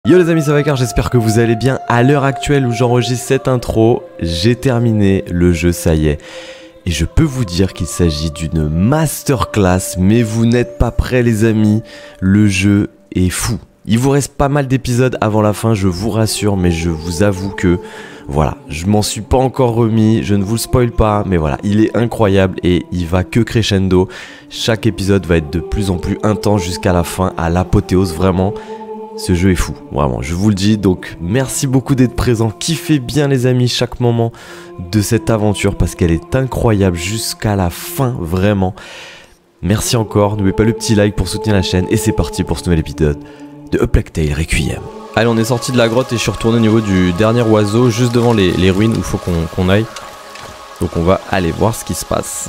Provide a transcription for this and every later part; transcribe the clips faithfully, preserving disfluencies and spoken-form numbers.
Yo les amis, ça va car j'espère que vous allez bien. À l'heure actuelle où j'enregistre cette intro, j'ai terminé le jeu, ça y est. Et je peux vous dire qu'il s'agit d'une masterclass, mais vous n'êtes pas prêts les amis, le jeu est fou. Il vous reste pas mal d'épisodes avant la fin, je vous rassure, mais je vous avoue que, voilà, je m'en suis pas encore remis, je ne vous le spoil pas, mais voilà, il est incroyable et il va que crescendo. Chaque épisode va être de plus en plus intense jusqu'à la fin, à l'apothéose, vraiment. Ce jeu est fou, vraiment, je vous le dis, donc merci beaucoup d'être présents, kiffez bien les amis chaque moment de cette aventure parce qu'elle est incroyable jusqu'à la fin, vraiment. Merci encore, n'oubliez pas le petit like pour soutenir la chaîne et c'est parti pour ce nouvel épisode de A Plague Tale Requiem. Allez, on est sorti de la grotte et je suis retourné au niveau du dernier oiseau, juste devant les, les ruines où il faut qu'on qu'on aille. Donc on va aller voir ce qui se passe.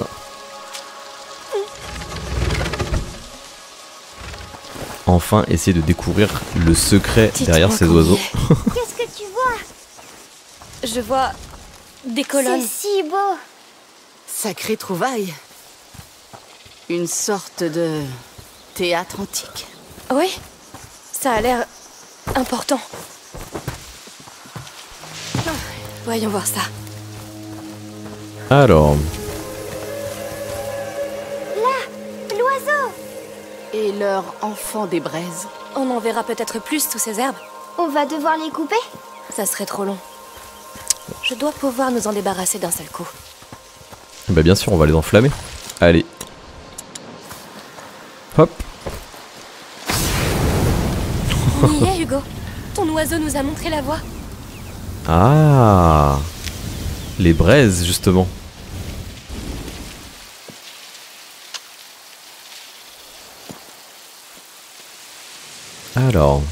Enfin essayer de découvrir le secret derrière ces oiseaux. Qu'est-ce que tu vois? Je vois des colonnes. C'est si beau. Sacrée trouvaille. Une sorte de théâtre antique. Oui, ça a l'air important. Voyons voir ça. Alors... Là, l'oiseau. Et leur enfant des braises. On en verra peut-être plus sous ces herbes. On va devoir les couper? Ça serait trop long. Je dois pouvoir nous en débarrasser d'un seul coup. Bah bien sûr, on va les enflammer. Allez. Hop. On y est, Hugo. Ton oiseau nous a montré la voie. Ah, les braises, justement. Alors...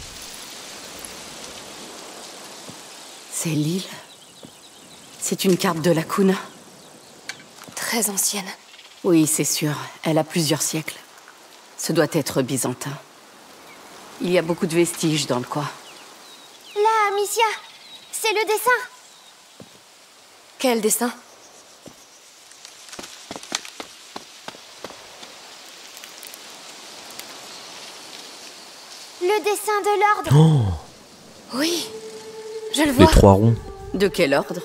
C'est l'île. C'est une carte de la Kuna. Très ancienne. Oui, c'est sûr. Elle a plusieurs siècles. Ce doit être byzantin. Il y a beaucoup de vestiges dans le coin. Là, Amicia, c'est le dessin. Quel dessin? Le dessin de l'ordre. Oh, Oui, je le les vois. trois ronds. De quel ordre?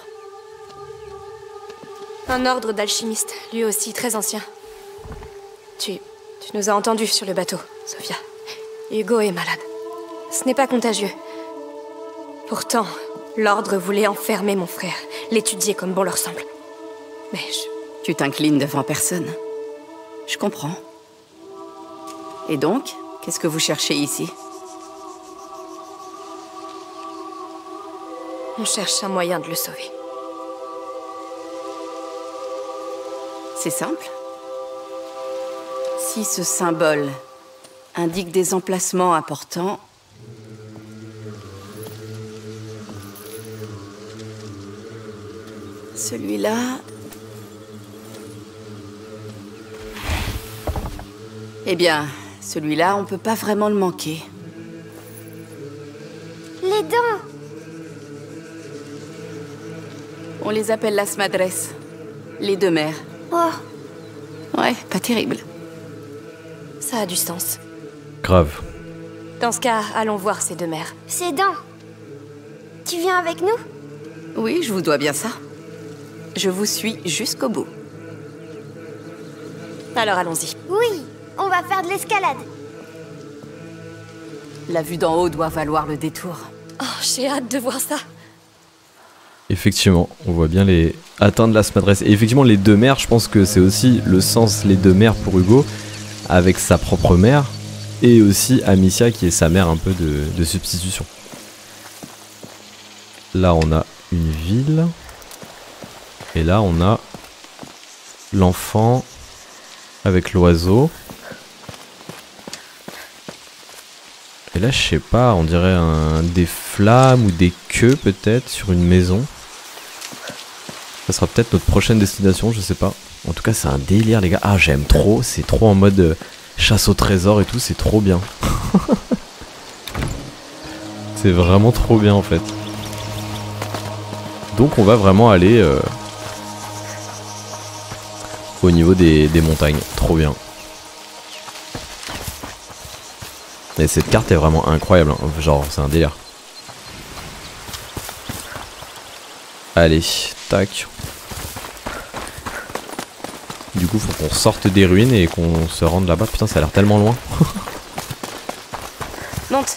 Un ordre d'alchimistes, lui aussi très ancien. Tu... tu nous as entendus sur le bateau, Sophia. Hugo est malade. Ce n'est pas contagieux. Pourtant, l'ordre voulait enfermer mon frère, l'étudier comme bon leur semble. Mais je... Tu t'inclines devant personne. Je comprends. Et donc, qu'est-ce que vous cherchez ici? On cherche un moyen de le sauver. C'est simple. Si ce symbole indique des emplacements importants, celui-là... Eh bien, celui-là, on peut pas vraiment le manquer. Les dents. On les appelle las madres, les deux mères. Oh, Ouais, pas terrible. Ça a du sens. Grave. Dans ce cas, allons voir ces deux mères. ces dents. Tu viens avec nous? Oui, je vous dois bien ça. Je vous suis jusqu'au bout. Alors allons-y. Oui, on va faire de l'escalade. La vue d'en haut doit valoir le détour. Oh, j'ai hâte de voir ça. Effectivement, on voit bien les atteindre la Smadresse. Et effectivement, les deux mères, je pense que c'est aussi le sens les deux mères pour Hugo, avec sa propre mère, et aussi Amicia qui est sa mère un peu de, de substitution. Là, on a une ville. Et là, on a l'enfant avec l'oiseau. Et là, je sais pas, on dirait un, des flammes ou des queues peut-être sur une maison. Ça sera peut-être notre prochaine destination, je sais pas. En tout cas, c'est un délire, les gars. Ah, j'aime trop. C'est trop en mode euh, chasse au trésor et tout. C'est trop bien. C'est vraiment trop bien, en fait. Donc, on va vraiment aller euh, au niveau des, des montagnes. Trop bien. Et cette carte est vraiment incroyable, hein. Genre c'est un délire. Allez, tac. Du coup faut qu'on sorte des ruines et qu'on se rende là-bas. Putain ça a l'air tellement loin. Monte.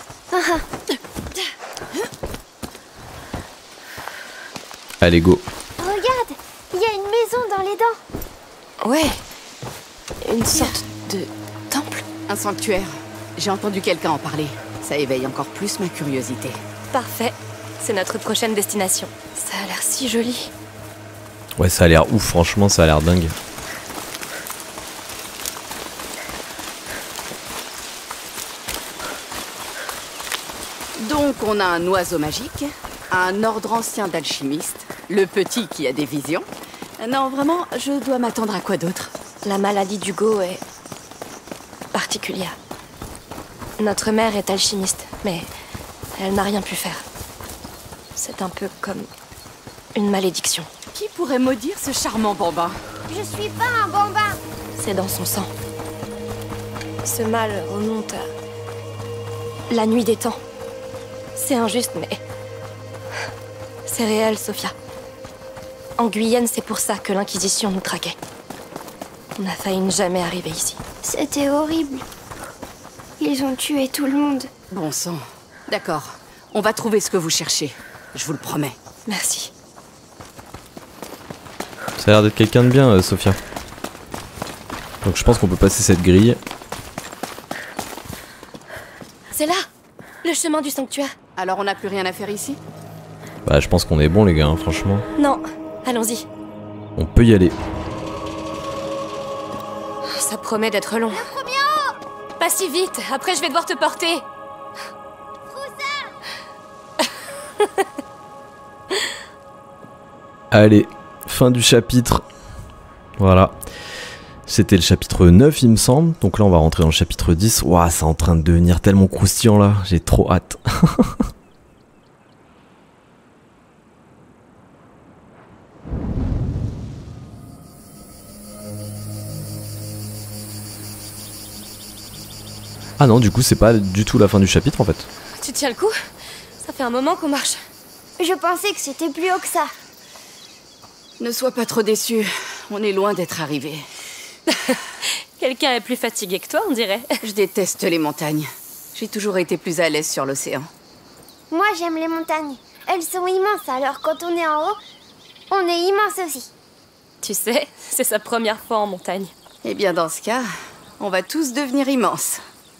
Allez go. Regarde, il y a une maison dans les dents. Ouais. Une sorte de temple. Un sanctuaire. J'ai entendu quelqu'un en parler. Ça éveille encore plus ma curiosité. Parfait. C'est notre prochaine destination. Ça a l'air si joli. Ouais ça a l'air ouf, franchement ça a l'air dingue. Donc on a un oiseau magique, un ordre ancien d'alchimistes, le petit qui a des visions. Non, vraiment, je dois m'attendre à quoi d'autre? La maladie d'Hugo est particulière. Notre mère est alchimiste, mais elle n'a rien pu faire. C'est un peu comme une malédiction. Qui pourrait maudire ce charmant bambin? Je suis pas un bambin. C'est dans son sang. Ce mal remonte à la nuit des temps. C'est injuste, mais c'est réel, Sophia. En Guyenne, c'est pour ça que l'Inquisition nous traquait. On a failli ne jamais arriver ici. C'était horrible. Ils ont tué tout le monde. Bon sang. D'accord. On va trouver ce que vous cherchez. Je vous le promets. Merci. Ça a l'air d'être quelqu'un de bien, euh, Sophia. Donc je pense qu'on peut passer cette grille. C'est là, le chemin du sanctuaire. Alors on n'a plus rien à faire ici? Bah je pense qu'on est bon les gars, hein, franchement. Non, allons-y. On peut y aller. Ça promet d'être long. Le premier en haut. Pas si vite, après je vais devoir te porter. Allez, fin du chapitre. Voilà. C'était le chapitre neuf il me semble. Donc là on va rentrer dans le chapitre dix. Ouah, c'est en train de devenir tellement croustillant là. J'ai trop hâte. Ah non, du coup c'est pas du tout la fin du chapitre en fait. Tu tiens le coup? Ça fait un moment qu'on marche. Je pensais que c'était plus haut que ça. Ne sois pas trop déçu. On est loin d'être arrivé. Quelqu'un est plus fatigué que toi, on dirait. Je déteste les montagnes. J'ai toujours été plus à l'aise sur l'océan. Moi, j'aime les montagnes. Elles sont immenses, alors quand on est en haut, on est immense aussi. Tu sais, c'est sa première fois en montagne. Eh bien, dans ce cas, on va tous devenir immenses.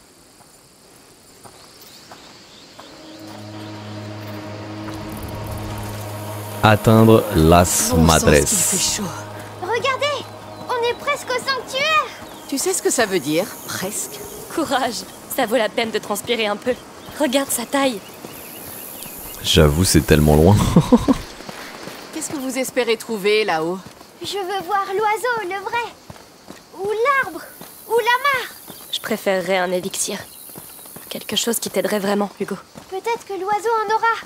Atteindre Las Bon sang, Madres. qu'il fait chaud. Regardez, on est presque au sanctuaire. Tu sais ce que ça veut dire? Presque. Courage, ça vaut la peine de transpirer un peu. Regarde sa taille. J'avoue, c'est tellement loin. Qu'est-ce que vous espérez trouver là-haut? Je veux voir l'oiseau, le vrai. Ou l'arbre, ou la mare. Je préférerais un élixir. Quelque chose qui t'aiderait vraiment, Hugo. Peut-être que l'oiseau en aura.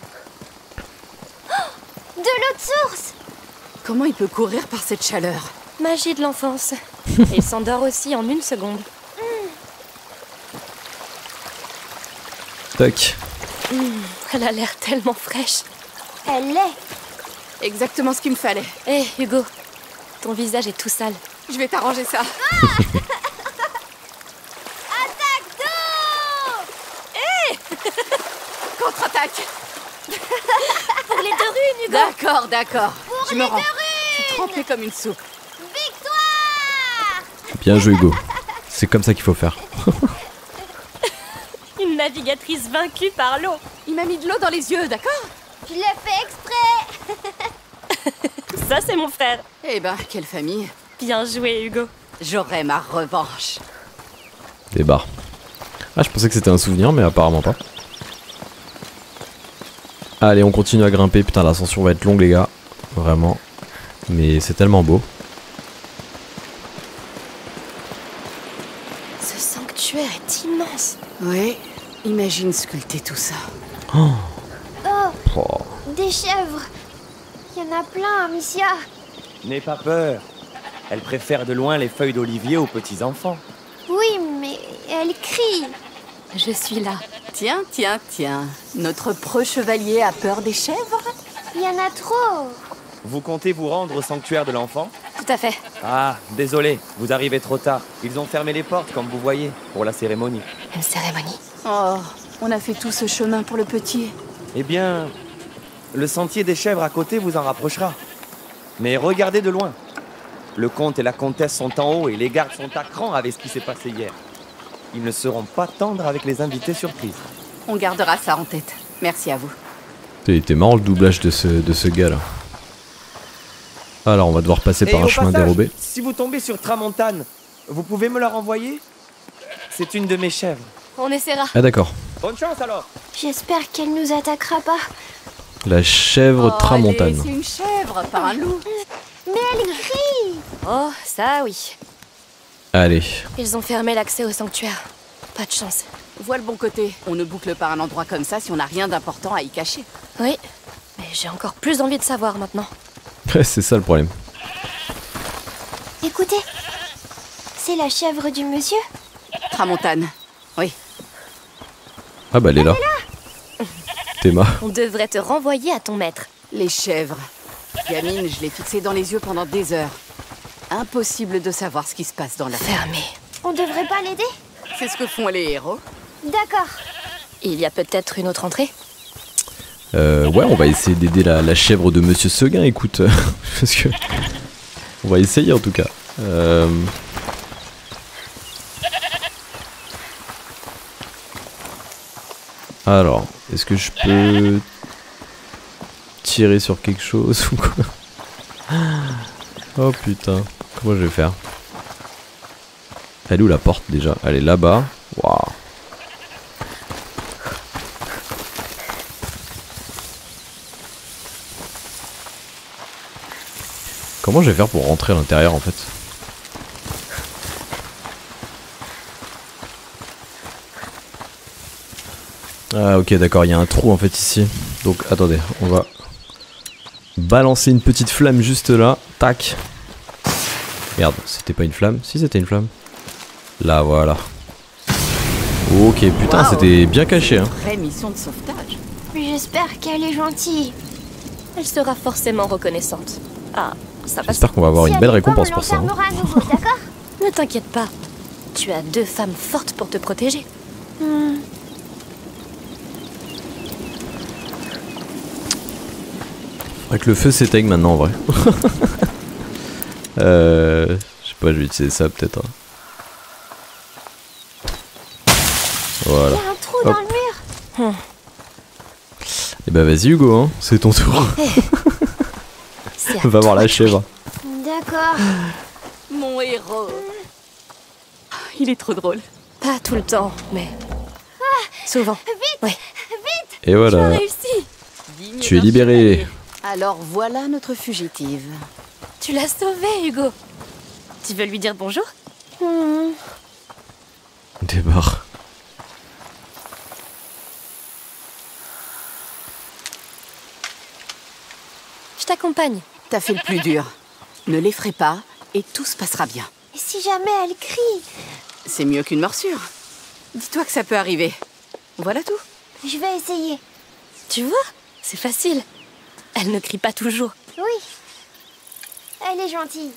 Oh, de l'eau de source. Comment il peut courir par cette chaleur? Magie de l'enfance. Et il s'endort aussi en une seconde. Tac. Mmh, elle a l'air tellement fraîche. Elle l'est. Exactement ce qu'il me fallait. Hé, Hugo, ton visage est tout sale. Je vais t'arranger ça. Attaque d'eau. Contre-attaque. Pour les deux runes, Hugo. D'accord, d'accord. Je me les rends. deux Je suis trempée comme une soupe. Victoire. Bien joué Hugo. C'est comme ça qu'il faut faire. Une navigatrice vaincue par l'eau. Il m'a mis de l'eau dans les yeux, d'accord? Je l'ai fait exprès. Ça, c'est mon frère. Eh ben, quelle famille. Bien joué, Hugo. J'aurai ma revanche. Des barres. Ah, je pensais que c'était un souvenir, mais apparemment pas. Allez, on continue à grimper. Putain, l'ascension va être longue, les gars. Vraiment. Mais c'est tellement beau. Ce sanctuaire est immense. Oui, imagine sculpter tout ça. Oh. Oh, Oh. des chèvres. Il y en a plein, Amicia. N'aie pas peur. Elle préfère de loin les feuilles d'olivier aux petits enfants. Oui, mais elle crie. Je suis là. Tiens, tiens, tiens. Notre pro-chevalier a peur des chèvres? Il y en a trop. Vous comptez vous rendre au sanctuaire de l'enfant? Tout à fait. Ah, désolé, vous arrivez trop tard. Ils ont fermé les portes, comme vous voyez, pour la cérémonie. Une cérémonie. Oh, on a fait tout ce chemin pour le petit. Eh bien, le sentier des chèvres à côté vous en rapprochera. Mais regardez de loin. Le comte et la comtesse sont en haut et les gardes sont à cran avec ce qui s'est passé hier. Ils ne seront pas tendres avec les invités surprises. On gardera ça en tête. Merci à vous. C'était marrant le doublage de ce, de ce gars là. Alors on va devoir passer Et par un au chemin passage, dérobé. si vous tombez sur Tramontane, vous pouvez me la renvoyer? C'est une de mes chèvres. On essaiera. Ah d'accord. Bonne chance alors. J'espère qu'elle nous attaquera pas. La chèvre Oh, Tramontane. allez, c'est une chèvre, pas un loup. Mais elle crie. Oh, ça oui. Allez. Ils ont fermé l'accès au sanctuaire. Pas de chance. Vois le bon côté. On ne boucle pas un endroit comme ça si on n'a rien d'important à y cacher. Oui, mais j'ai encore plus envie de savoir maintenant. C'est ça le problème. Écoutez, c'est la chèvre du monsieur. Tramontane. Oui. Ah bah elle est là. Théma. On devrait te renvoyer à ton maître. Les chèvres. Gamine, je l'ai fixée dans les yeux pendant des heures. Impossible de savoir ce qui se passe dans la... Fermé. On devrait pas l'aider? C'est ce que font les héros. D'accord. Il y a peut-être une autre entrée? Euh, ouais, on va essayer d'aider la, la chèvre de Monsieur Seguin, écoute. Parce que... On va essayer en tout cas. Euh... Alors, est-ce que je peux tirer sur quelque chose ou quoi? Oh putain, comment je vais faire? Elle est où la porte déjà? Elle est là-bas. Waouh. Comment je vais faire pour rentrer à l'intérieur en fait? Ah ok d'accord, il y a un trou en fait ici. Donc attendez, on va balancer une petite flamme juste là. Tac. Merde, c'était pas une flamme? Si c'était une flamme. Là voilà. Ok putain, Wow. C'était bien caché hein. Vraie mission de sauvetage. J'espère qu'elle est gentille. Elle sera forcément reconnaissante. Ah, ça passe. J'espère qu'on va avoir Si une elle belle est pas, récompense on pour ça. hein. l'enfermera à nouveau, d'accord? Ne t'inquiète pas. Tu as deux femmes fortes pour te protéger. Hmm. Faudrait que le feu s'éteigne maintenant en vrai. euh, je sais pas, je vais utiliser ça peut-être. hein. Il Voilà. y a un trou Hop. dans le mur. Et bah vas-y Hugo, hein, c'est ton tour. C'est à Va voir toi la de chèvre. D'accord. Mon héros. Il est trop drôle. Pas tout le temps, mais souvent. Oui. Et voilà. Réussi. Digne Tu es d'un libéré. chevalier. Alors voilà notre fugitive. Tu l'as sauvé, Hugo. Tu veux lui dire bonjour? Hmm. Débarre. Je t'accompagne. T'as fait le plus dur. Ne l'effraie pas et tout se passera bien. Et si jamais elle crie? C'est mieux qu'une morsure. Dis-toi que ça peut arriver. Voilà tout. Je vais essayer. Tu vois, c'est facile. Elle ne crie pas toujours. Oui. Elle est gentille.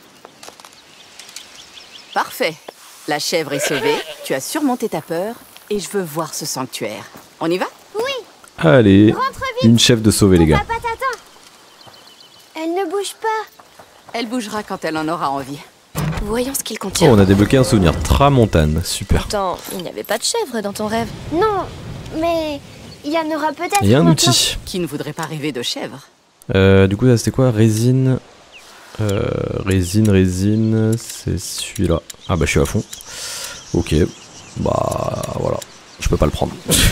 Parfait. La chèvre est sauvée, tu as surmonté ta peur et je veux voir ce sanctuaire. On y va? Oui. Allez, Rentre vite. une chef de sauver les Ton gars. papa t'attend. Elle ne bouge pas. Elle bougera quand elle en aura envie. Voyons ce qu'il Oh, contient. on a débloqué un souvenir. Tramontane, super. Pourtant, il n'y avait pas de chèvre dans ton rêve. Non, mais il y en aura peut-être. Il y a un maintenant. outil. Qui ne voudrait pas rêver de chèvre? Euh, du coup, là, c'était quoi? Résine. Euh, résine, résine. C'est celui-là. Ah bah, je suis à fond. Ok. Bah, voilà. Je peux pas le prendre.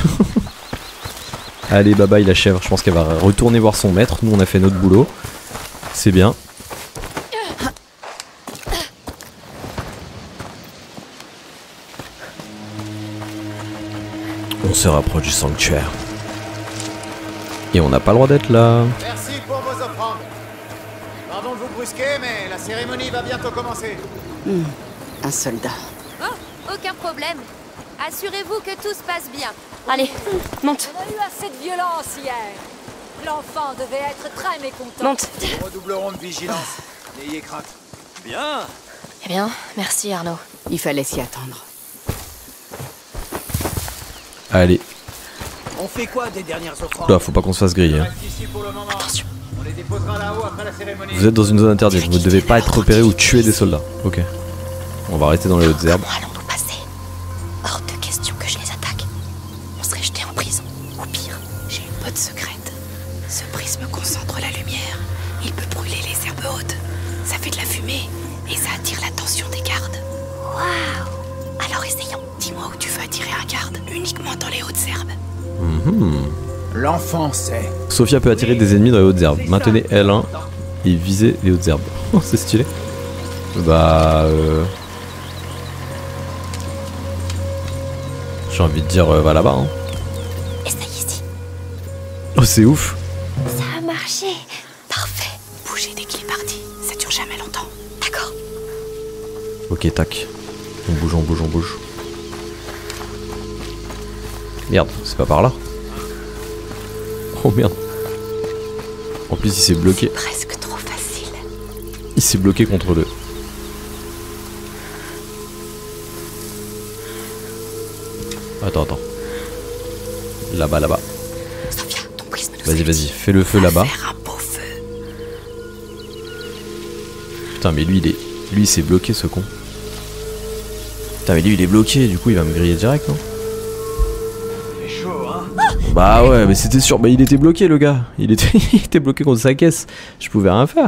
Allez, bye bye la chèvre. Je pense qu'elle va retourner voir son maître. Nous, on a fait notre boulot. C'est bien. On se rapproche du sanctuaire. Et on n'a pas le droit d'être là. Merci pour vos offrandes. Pardon de vous brusquer, mais la cérémonie va bientôt commencer. Un soldat. Oh, aucun problème. Assurez-vous que tout se passe bien. Allez, monte. On a eu assez de violence hier. L'enfant devait être très mécontent. Monte. Nous redoublerons de vigilance. N'ayez crainte. Bien. Eh bien, merci Arnaud. Il fallait s'y attendre. Allez. On fait quoi des dernières offrandes? Là, faut pas qu'on se fasse griller. Hein. Reste ici pour le moment. Attention. On les déposera là-haut après la cérémonie. Vous êtes dans une zone interdite, vous ne devez pas être repéré ou tuer des soldats. Ok. On va rester dans les hautes herbes. Comment allons-nous passer? Hors de question que je les attaque. On serait jetés en prison. Ou pire. J'ai une botte secrète. Ce prisme concentre la lumière. Il peut brûler les herbes hautes. Ça fait de la fumée et ça attire l'attention des gardes. Waouh! Alors essayons. Dis-moi où tu veux attirer un garde. Uniquement dans les hautes herbes. Mhm. L'enfant sait. Sophia peut attirer des ennemis dans les hautes herbes. Maintenez L un et visez les hautes herbes. Oh, c'est stylé. Bah... Euh... J'ai envie de dire, euh, va là-bas. Hein. Essaye ici. Oh, c'est ouf. Ça a marché. Parfait. Bougez dès qu'il est parti. Ça dure jamais longtemps. D'accord. Ok, tac. On bouge, on bouge, on bouge. Merde, c'est pas par là. Oh merde. En plus, il s'est bloqué. Presque trop facile. Il s'est bloqué contre deux. Attends, attends. Là-bas, là-bas. Sophia, ton prisme nous Vas-y, suffit. vas-y, fais le feu là-bas. Faire un beau feu. Putain, mais lui, il est... Lui, il s'est bloqué, ce con. Putain, mais lui, il est bloqué, du coup, il va me griller direct, non? C'est chaud, hein? Bah ouais, mais c'était sûr. Bah, il était bloqué, le gars. Il était, il était bloqué contre sa caisse. Je pouvais rien faire.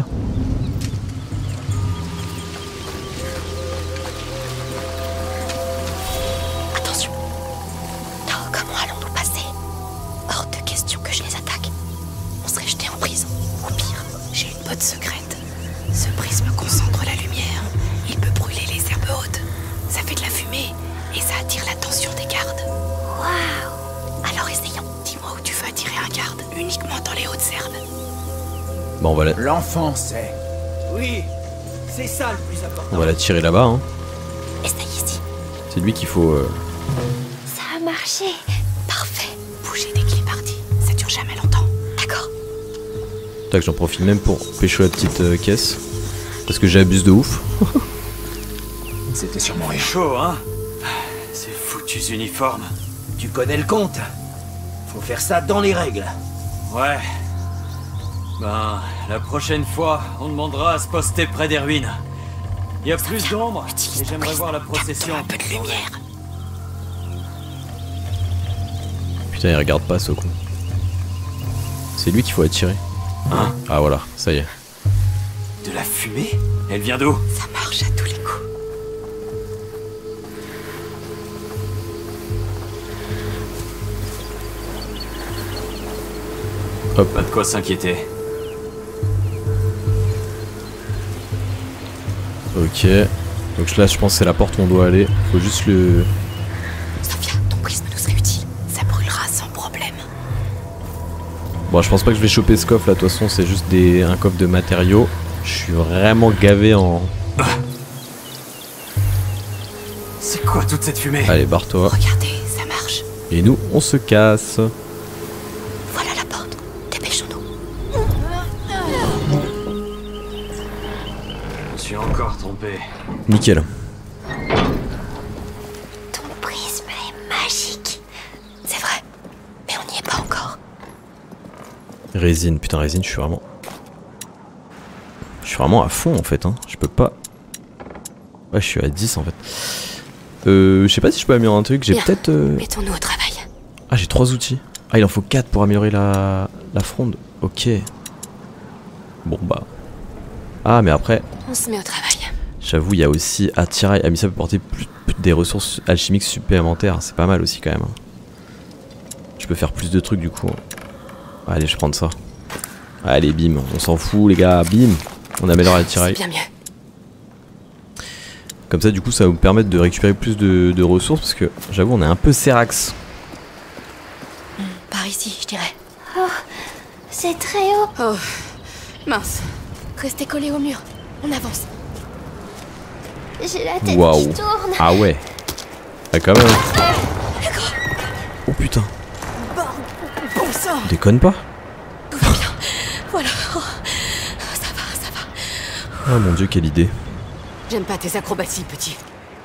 Attention. Oh, comment allons-nous passer? Hors de question que je les attaque. On serait jetés en prison. Ou pire. J'ai une botte secrète. Ce prisme concentre la lumière. Il peut brûler les herbes hautes. Ça fait de la fumée et ça attire l'attention des gardes. Waouh! Alors essayons. Dis-moi où tu veux attirer un garde. Uniquement dans les hautes herbes. Bon, on va la, L'enfant sait. Oui, c'est ça le plus important. on va la tirer là-bas, hein. Essaye ici. C'est lui qu'il faut... euh, Ça a marché. Parfait. Bougez dès qu'il est parti. Ça dure jamais longtemps. D'accord. Tac, j'en profite même pour pécho la petite euh, caisse. Parce que j'abuse de ouf. C'était sûrement chaud, hein? Ces foutus uniformes. Tu connais le compte? Faut faire ça dans les règles. Ouais. Ben, la prochaine fois, on demandera à se poster près des ruines. Il y a plus d'ombre et j'aimerais voir la procession. Un peu de lumière. Putain, il regarde pas, ce con. C'est lui qu'il faut attirer. Hein? Ah voilà, ça y est. De la fumée? Elle vient d'où? Ça marche à tous les coups. Hop. Pas de quoi s'inquiéter. Ok. Donc là, je pense que c'est la porte où on doit aller. Faut juste le... Sophia, ton prisme nous serait utile. Ça brûlera sans problème. Bon, je pense pas que je vais choper ce coffre là. De toute façon, c'est juste des... un coffre de matériaux. Je suis vraiment gavé en... C'est quoi toute cette fumée? Allez, barre-toi. Regardez, ça marche. Et nous, on se casse. Voilà la porte. Dépêchons-nous. Je me suis encore trompé. Nickel. Ton prisme est magique. C'est vrai. Mais on n'y est pas encore. Résine. Putain, résine, je suis vraiment... Je suis vraiment à fond en fait. Hein. Je peux pas... Ouais, je suis à dix en fait. Euh, je sais pas si je peux améliorer un truc. J'ai Bien. peut-être... euh, Mettons-nous au travail. Ah, j'ai trois outils. Ah, il en faut quatre pour améliorer la... la fronde. Ok. Bon bah... Ah, mais après... On se met au travail. J'avoue, il y a aussi attirail. Ah, mais ça peut porter plus, plus des ressources alchimiques supplémentaires. C'est pas mal aussi quand même. Je peux faire plus de trucs du coup. Allez, je vais prendre ça. Allez, bim. On s'en fout, les gars. Bim. On améliore l'attirail. C'est bien mieux. Comme ça, du coup, ça va vous permettre de récupérer plus de, de ressources. Parce que j'avoue, on est un peu sérax. Hmm, par ici, je dirais. Oh, c'est très haut. Oh, mince. Restez collés au mur. On avance. J'ai la tête Waouh. qui tourne. Ah ouais. Ah quand même. Oh putain. Bon sang. Déconne pas. Tout va bien. Voilà. Oh, ça va, ça va. Oh mon dieu, quelle idée. J'aime pas tes acrobaties, petit.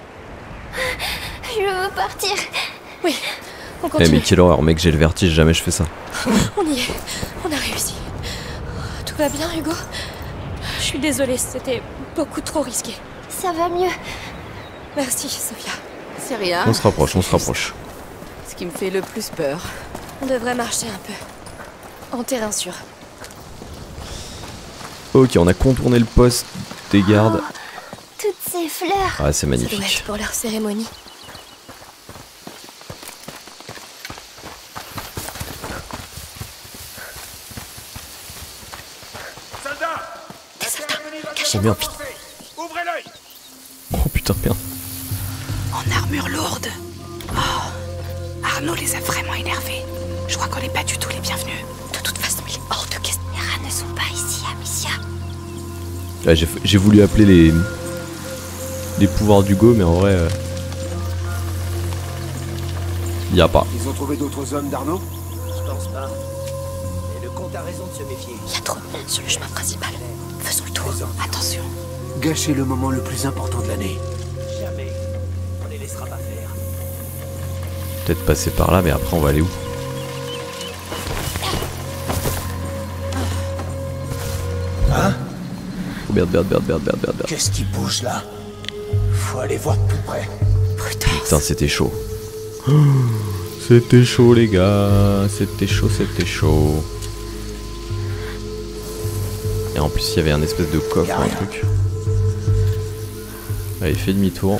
Je veux partir. Oui, on Eh continue. mais quelle horreur, mec, j'ai le vertige, jamais je fais ça. On y est. On a réussi. Tout va bien, Hugo? Je suis désolée, c'était beaucoup trop risqué. Ça va mieux. Merci, Sophia. C'est rien. On se rapproche, on se rapproche. Ce qui me fait le plus peur. On devrait marcher un peu. En terrain sûr. Ok, on a contourné le poste des gardes. Toutes ces fleurs. Ah, c'est Ça doit être magnifique. pour leur cérémonie. Oh merde. Ouvrez l'œil. Oh putain, merde. En armure lourde. Oh, Arnaud les a vraiment énervés. Je crois qu'on n'est pas du tout les bienvenus. De toute façon, il est hors de question. Les rats ne sont pas ici, Amicia. Ouais, j'ai j'ai voulu appeler les les pouvoirs d'Hugo, mais en vrai, euh... y a pas. Ils ont trouvé d'autres hommes d'Arnaud? Je pense pas. Mais le comte a raison de se méfier. Il y a trop de monde sur le chemin principal. Faisons le tour. Attention. Gâcher le moment le plus important de l'année. Jamais. On les laissera pas faire. Peut-être passer par là, mais après, on va aller où? Hein? Oh merde, merde, merde, merde, merde, merde, merde. Qu'est-ce qui bouge là? Faut aller voir de plus près. Putain, c'était chaud. Oh, c'était chaud, les gars. C'était chaud, c'était chaud. Et en plus, il y avait un espèce de coffre, un truc. Allez, fais demi-tour.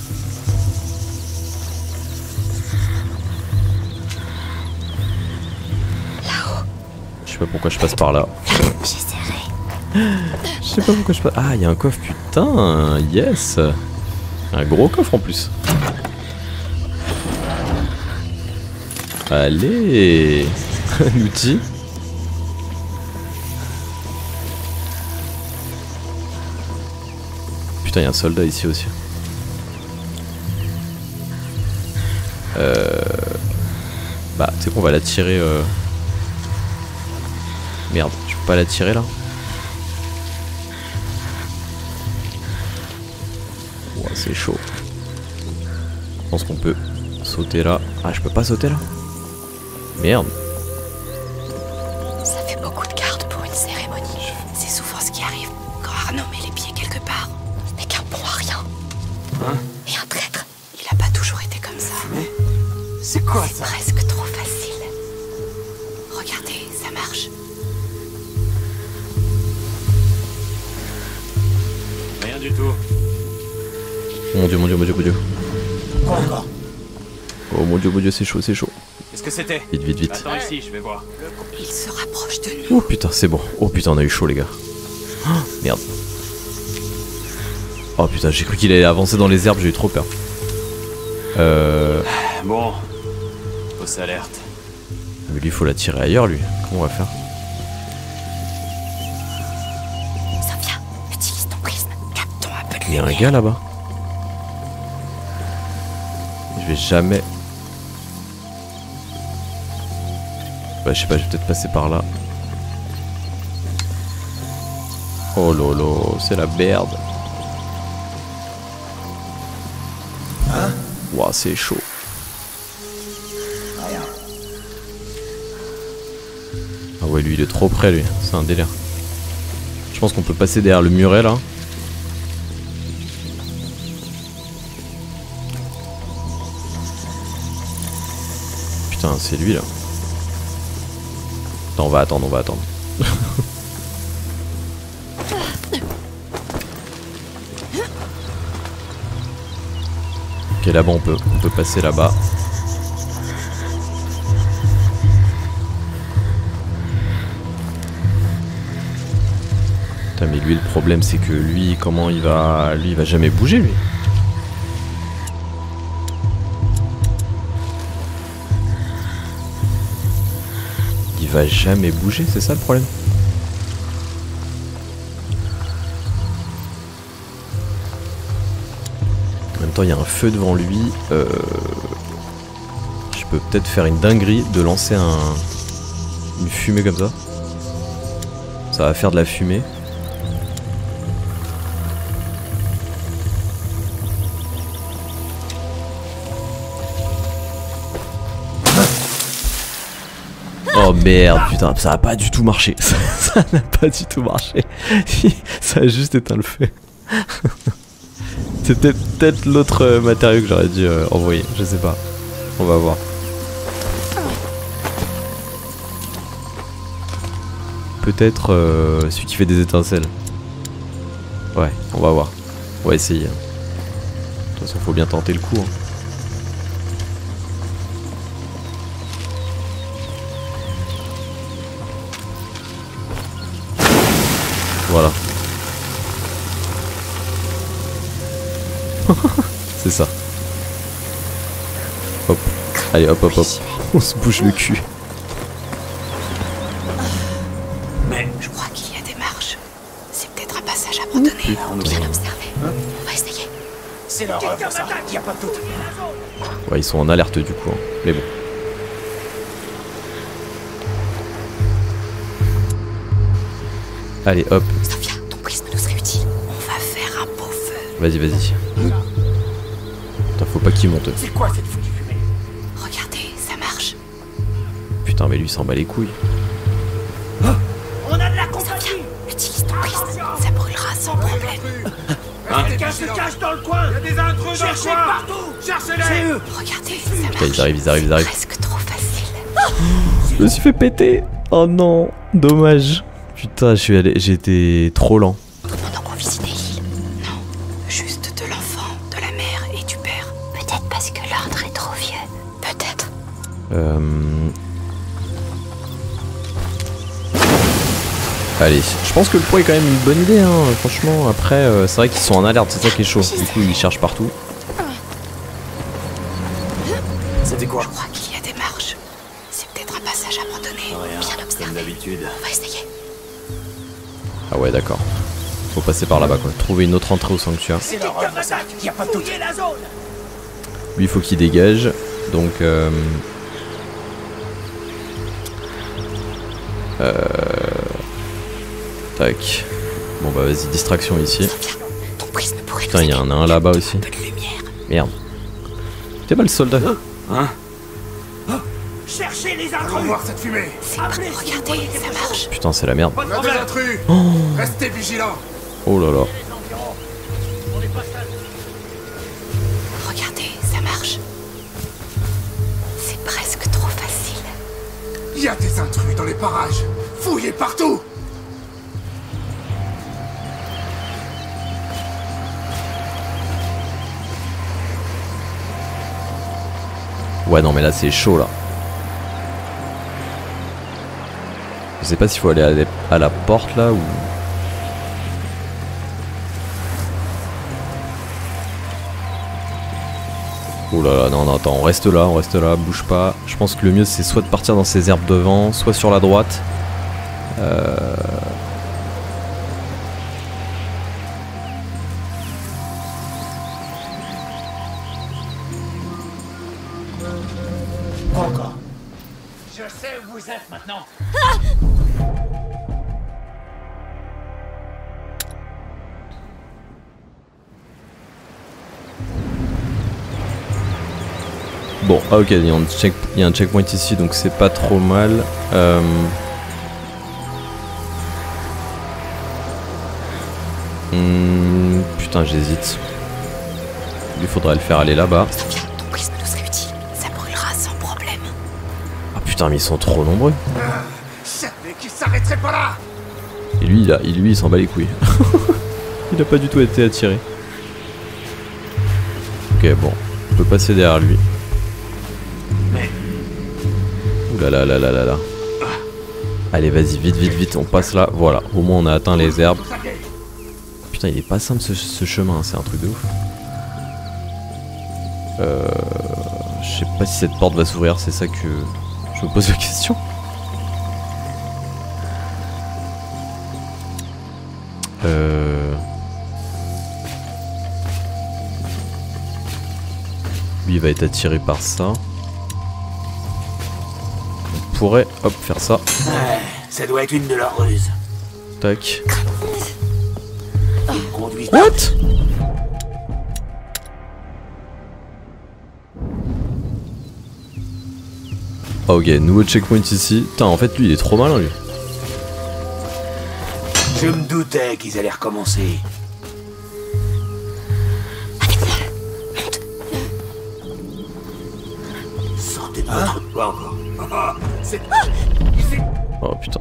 Là-haut. Je sais pas pourquoi je passe par là. J'essaierai. Je sais pas pourquoi je passe. Ah, il y a un coffre, putain. Yes. Un gros coffre en plus. Allez. Un outil. Putain, il y a un soldat ici aussi. Euh... Bah, tu sais qu'on va la tirer. Euh... Merde, je peux pas la tirer là. Ouah, c'est chaud. Je pense qu'on peut sauter là. Ah, je peux pas sauter là. Merde. Ça fait beaucoup de gardes pour une cérémonie. C'est souvent ce qui arrive quand Arnaud met les pieds quelque part. Ce n'est qu'un pont à rien. Hein? Et un traître. Il a pas toujours été comme ça. C'est quoi C'est ça? presque trop facile. Regardez, ça marche. Rien du tout. Mon dieu, mon dieu, mon dieu, mon dieu. Quoi encore? Oh mon dieu, mon dieu, c'est chaud, c'est chaud. Qu'est-ce que c'était? Vite, vite, vite. Attends ici, je vais voir. Il se rapproche de nous. Oh putain, c'est bon. Oh putain, on a eu chaud, les gars. Oh, merde. Oh putain, j'ai cru qu'il allait avancer dans les herbes, j'ai eu trop peur. Euh... Bon. Fausse alerte. Mais lui, il faut la tirer ailleurs, lui. Comment on va faire? Sophia, utilise ton prisme. Captons un peu de Il y a un lumière. gars là-bas. Je vais jamais... Bah je sais pas, je vais peut-être passer par là. Oh lolo, c'est la merde. Hein? Ouah, c'est chaud. Rien. Ah ouais, lui il est trop près, lui. C'est un délire. Je pense qu'on peut passer derrière le muret là. Putain, c'est lui là. Attends, on va attendre, on va attendre. Ok, là-bas on peut, on peut passer là-bas. Putain, mais lui le problème c'est que lui, comment il va... Lui il va jamais bouger lui. Il va jamais bouger, c'est ça le problème. En même temps, il y a un feu devant lui. Euh, je peux peut-être faire une dinguerie de lancer un, une fumée comme ça. Ça va faire de la fumée. Oh merde, putain, ça a pas du tout marché. Ça n'a pas du tout marché. Ça a juste éteint le feu. C'était peut-être l'autre matériau que j'aurais dû euh, envoyer, je sais pas. On va voir. Peut-être euh, celui qui fait des étincelles. Ouais, on va voir. On va essayer. De toute façon, faut bien tenter le coup. Hein. Voilà. C'est ça. Hop. Allez, hop, hop, hop. On se bouge le cul. Mais je crois qu'il y a des marches. C'est peut-être un passage abandonné. Bien observé. On va essayer. C'est l'horreur, ça. Y a pas de doute. Ouais, ils sont en alerte du coup. Hein. Mais bon. Allez, hop. Sophia, ton prisme nous serait utile. On va faire un beau feu. Vas-y, vas-y. Putain, faut pas qu'il monte. C'est quoi cette foutue fumée? Regardez, ça marche. Putain, mais lui, il s'en bat les couilles. On a de la compagnie. Sophia, utilise ton prisme. Ça brûlera sans problème. Quelqu'un se cache dans le coin. Il y a des intrus dans le coin. Partout. Cherchez-les. Regardez, ça marche. Putain, ils arrivent, ils arrivent, ils arrivent. Presque trop facile. Je me suis fait péter. Oh non, dommage. Putain, je suis allé, j'ai été trop lent. Pendant qu'on visitait l'île. Non, juste de l'enfant, de la mère et du père. Peut-être parce que l'ordre est trop vieux. Peut-être. Euh... Allez, je pense que le poids est quand même une bonne idée, hein. Franchement. Après, euh, c'est vrai qu'ils sont en alerte, c'est ça qui est chaud. Du coup, ils cherchent partout. C'était quoi? Je crois qu'il y a des marches. C'est peut-être un passage abandonné. Rien, Bien comme observé. d'habitude. On va essayer. Ah ouais, d'accord. Faut passer par là-bas, quoi. Trouver une autre entrée au sanctuaire. C'est l'horreur, ça. Y a pas de doute. Lui, il faut qu'il dégage. Donc, euh... Euh... Tac. Bon bah vas-y, distraction ici. Ton prisme pourrait Putain, il y en a un là-bas aussi. un peu de lumière. Merde. T'es pas le soldat? Hein? Cherchez les intrus. Allons voir cette fumée. C'est pas. Regardez, ça marche. Putain, c'est la merde. On a des intrus. Restez vigilants. Oh là là. Regardez, ça marche. C'est presque trop facile. Il y a des intrus dans les parages. Fouillez partout. Ouais, non, mais là, c'est chaud, là. Je sais pas s'il faut aller à, la- à la porte, là, ou... Oh là là, non, non, attends, on reste là, on reste là, bouge pas. Je pense que le mieux, c'est soit de partir dans ces herbes devant, soit sur la droite. Euh... Encore. Je sais où vous êtes maintenant. Bon, ah ok, il y a un, check, il y a un checkpoint ici, donc c'est pas trop mal. Euh... Hmm, putain, j'hésite. Il faudrait le faire aller là-bas. Sophia, ton prisme nous serait utile. Ça brûlera sans problème. Ah putain, mais ils sont trop nombreux. Je savais qu'ils s'arrêteraient pas là. Et lui, il, a, il- lui, il s'en bat les couilles. Il a pas du tout été attiré. Ok, bon, on peut passer derrière lui. Ouh là là là là là là. Allez, vas-y, vite, vite, vite, on passe là. Voilà, au moins on a atteint les herbes. Putain, il est pas simple ce, ce chemin, c'est un truc de ouf. Euh, je sais pas si cette porte va s'ouvrir, c'est ça que je me pose la question. Euh... lui il va être attiré par ça. On pourrait, hop, faire ça. Ouais, ça doit être une de leurs ruses. Tac. Ils conduisent. What? Oh, ok, nouveau checkpoint ici. Putain, en fait lui il est trop malin lui. Je me doutais qu'ils allaient recommencer. Sortez de votre... Pas encore. Ah, c'est... Oh putain.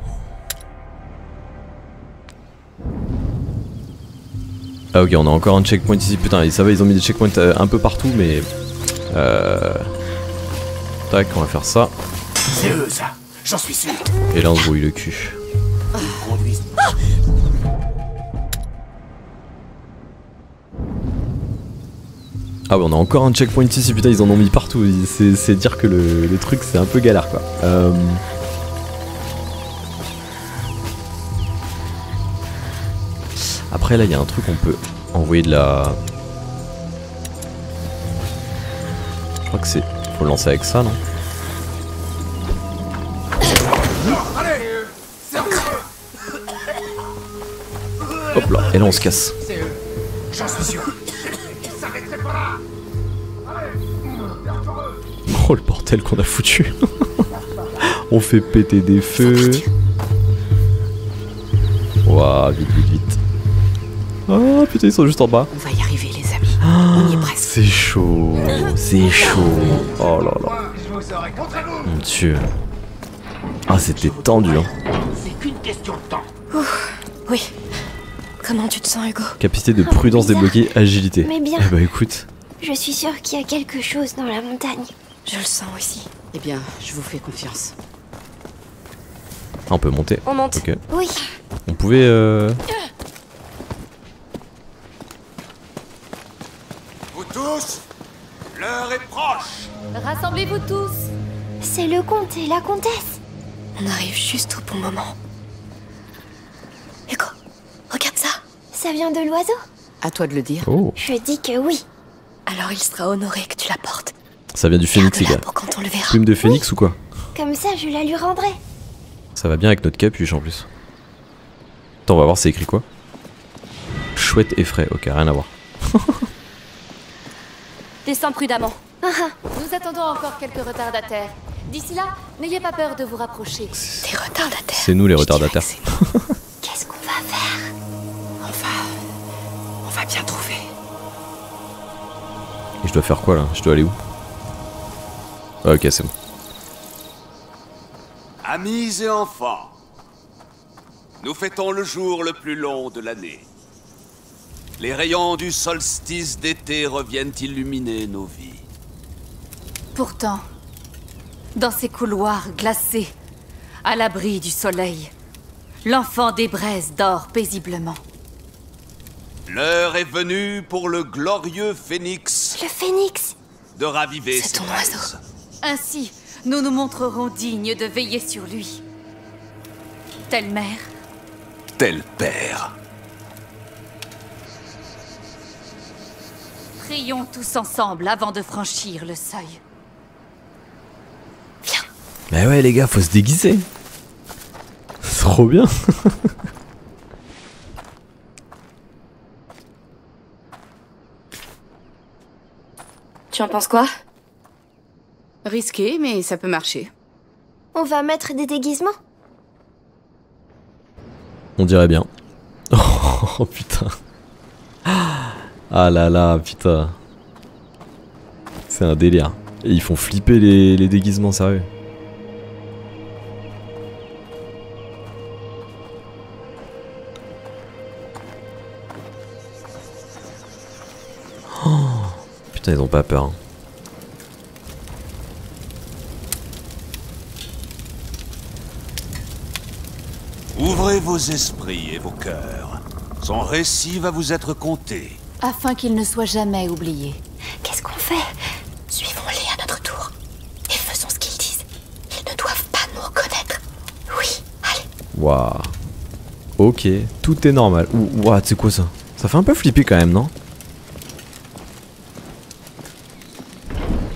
Ah ok, on a encore un checkpoint ici. Putain, ça va, ils ont mis des checkpoints euh, un peu partout, mais... Euh... Tac, on va faire ça. C'est eux ça, j'en suis sûr. Et là on se brouille le cul. Ils conduisent. Ah ouais, on a encore un checkpoint ici, putain, ils en ont mis partout. C'est dire que le, le truc c'est un peu galère quoi. Euh... Après là il y a un truc, on peut envoyer de la... Je crois que c'est... Faut le lancer avec ça non? Hop là, et là on se casse. J'en suis sûr. Oh le bordel qu'on a foutu. On fait péter des feux. Waouh, vite, vite, vite. Oh putain, ils sont juste en bas. On va y arriver les amis. On y est presque. C'est chaud, c'est chaud. Oh là là. Mon dieu. Ah c'était tendu hein. C'est qu'une question de temps. Ouf, oui. Comment tu te sens, Hugo? Capacité de prudence débloquée, agilité. Mais bien. Eh bah écoute. Je suis sûre qu'il y a quelque chose dans la montagne. Je le sens aussi. Eh bien, je vous fais confiance. Ah, on peut monter. On monte. Ok. Oui. On pouvait euh... Vous tous, l'heure est proche. Rassemblez-vous tous. C'est le comte et la comtesse. On arrive juste au bon moment. Hugo, regarde ça. Ça vient de l'oiseau? À toi de le dire. Oh. Je dis que oui. Alors il sera honoré que tu la portes. Ça vient du phénix les Garde-la gars. pour quand on le verra. Plume de phénix ou quoi? Comme ça, je la lui rendrai. Ça va bien avec notre capuche en plus. Attends, on va voir c'est écrit quoi. Chouette et frais, ok, rien à voir. Descends prudemment. Ah ah. Nous attendons encore quelques retardataires. D'ici là, n'ayez pas peur de vous rapprocher. Des retardataires. C'est nous les Je retardataires. dirais que c'est nous. Qu'est-ce qu'on va faire? On va... On va bien trouver. Et je dois faire quoi là? Je dois aller où? Ah, ok, c'est bon. Amis et enfants, nous fêtons le jour le plus long de l'année. Les rayons du solstice d'été reviennent illuminer nos vies. Pourtant, dans ces couloirs glacés, à l'abri du soleil, l'enfant des braises dort paisiblement. L'heure est venue pour le glorieux phénix Le phénix. de raviver C'est ses ton braises. oiseau. Ainsi, nous nous montrerons dignes de veiller sur lui. Telle mère, Tel père. prions tous ensemble avant de franchir le seuil. Mais ouais les gars, faut se déguiser. C'est trop bien. Tu en penses quoi? Risqué, mais ça peut marcher. On va mettre des déguisements? On dirait bien. Oh putain. Ah là là, putain. C'est un délire. Et ils font flipper les, les déguisements, sérieux. Oh, putain, ils ont pas peur. Hein. Ouvrez vos esprits et vos cœurs. Son récit va vous être conté. Afin qu'il ne soit jamais oublié. Qu'est-ce qu'on fait? Suivons-les à notre tour. Et faisons ce qu'ils disent. Ils ne doivent pas nous reconnaître. Oui, allez. Waouh. Ok, tout est normal. Ouh, waouh, c'est quoi ça? Ça fait un peu flipper quand même, non?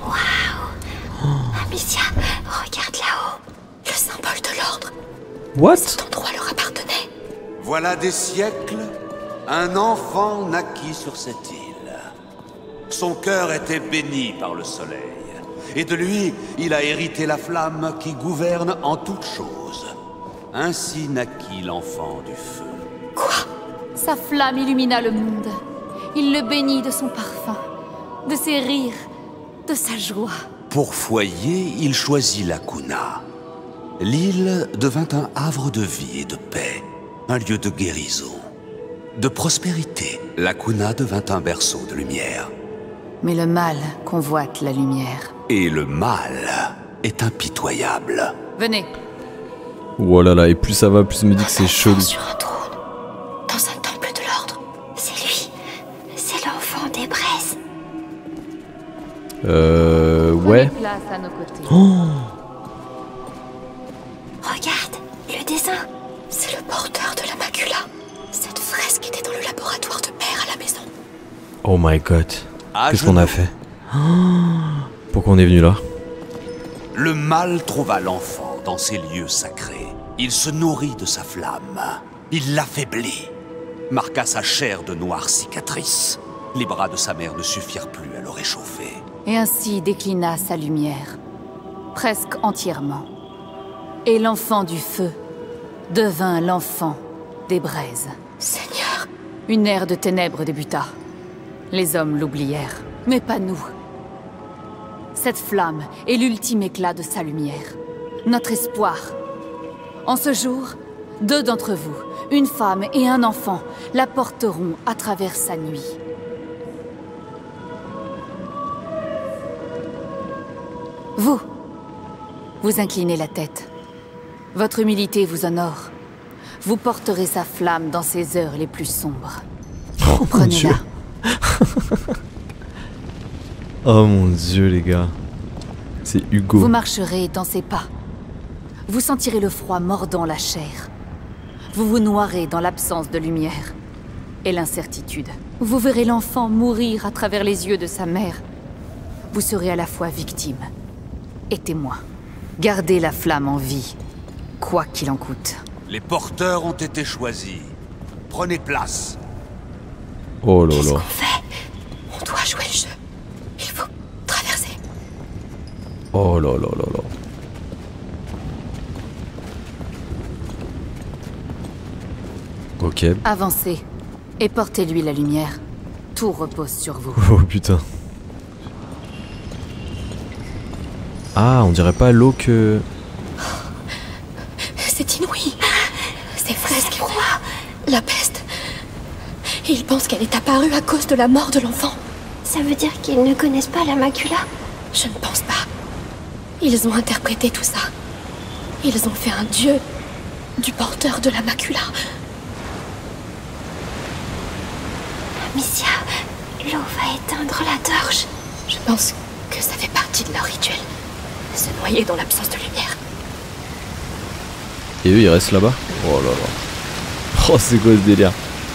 What? Cet endroit leur appartenait. Voilà des siècles, un enfant naquit sur cette île. Son cœur était béni par le soleil, et de lui, il a hérité la flamme qui gouverne en toutes choses. Ainsi naquit l'enfant du feu. Quoi? Sa flamme illumina le monde. Il le bénit de son parfum, de ses rires, de sa joie. Pour foyer, il choisit la Cuna. L'île devint un havre de vie et de paix, un lieu de guérison, de prospérité. La Cuna devint un berceau de lumière. Mais le mal convoite la lumière. Et le mal est impitoyable. Venez. Oh là là, et plus ça va, plus je me dis que c'est chelou. Sur un trône, dans un temple de l'ordre. C'est lui. C'est l'enfant des braises. Euh... Ouais. Prenez place à nos côtés. Oh, Regarde, le dessin. C'est le porteur de la macula. Cette fresque était dans le laboratoire de père à la maison. oh my god. À Qu'est-ce qu'on a genoux, fait? Pourquoi on est venu là? le mal trouva l'enfant dans ces lieux sacrés. Il se nourrit de sa flamme. Il l'affaiblit, marqua sa chair de noires cicatrices. Les bras de sa mère ne suffirent plus à le réchauffer. Et ainsi déclina sa lumière, presque entièrement. Et l'enfant du feu devint l'enfant des braises. Seigneur, Une ère de ténèbres débuta. Les hommes l'oublièrent, mais pas nous. Cette flamme est l'ultime éclat de sa lumière, notre espoir. En ce jour, deux d'entre vous, une femme et un enfant, la porteront à travers sa nuit. Vous, vous inclinez la tête. Votre humilité vous honore. Vous porterez sa flamme dans ses heures les plus sombres. Oh mon dieu. Prenez-la. Oh mon dieu les gars. C'est Hugo. Vous marcherez dans ses pas. Vous sentirez le froid mordant la chair. Vous vous noierez dans l'absence de lumière et l'incertitude. Vous verrez l'enfant mourir à travers les yeux de sa mère. Vous serez à la fois victime et témoin. Gardez la flamme en vie, quoi qu'il en coûte. Les porteurs ont été choisis. Prenez place. Oh là qu'est-ce là. qu'on fait? On doit jouer le jeu. Il faut traverser. Oh là là là là. Ok. Avancez et portez-lui la lumière. Tout repose sur vous. Oh putain. Ah, on dirait pas l'eau que... C'est inouï. Ces fresques, la peste. Ils pensent qu'elle est apparue à cause de la mort de l'enfant. Ça veut dire qu'ils ne connaissent pas la macula? Je ne pense pas. Ils ont interprété tout ça. Ils ont fait un dieu du porteur de la macula. Amicia, l'eau va éteindre la torche. Je pense que ça fait partie de leur rituel. Se noyer dans l'absence de lumière. Et eux ils restent là-bas? Oh là là. Oh c'est quoi ce délire?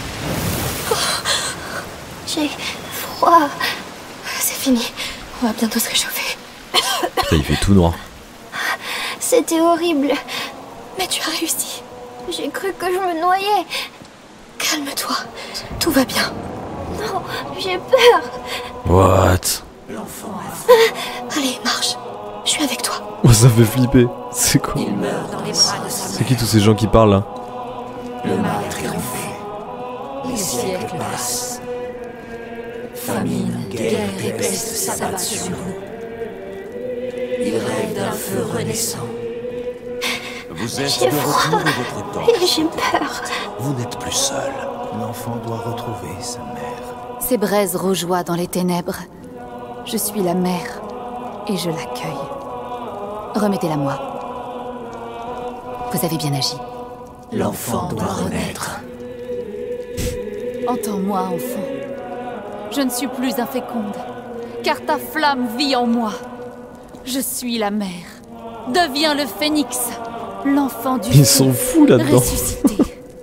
J'ai froid. C'est fini. On va bientôt se réchauffer. Putain il fait tout noir. C'était horrible. Mais tu as réussi. J'ai cru que je me noyais. Calme-toi. Tout va bien. Non, j'ai peur. What? Allez, marche. Je suis avec toi. Oh ça fait flipper. C'est quoi? C'est qui tous ces gens qui parlent là? Le mal a triomphé. Les siècles passent. Famine, guerre et peste s'abattent sur nous. Il rêve d'un feu renaissant. Vous êtes J'ai de froid. retour de votre temps. Et j'ai peur. Vous n'êtes plus seul. L'enfant doit retrouver sa mère. Ces braises rougeoient dans les ténèbres. Je suis la mère et je l'accueille. Remettez-la moi. Vous avez bien agi. L'enfant doit renaître. Entends-moi, enfant. Je ne suis plus inféconde, car ta flamme vit en moi. Je suis la mère. Deviens le phénix, l'enfant du Ils feu, sont fous là-dedans. ressuscité.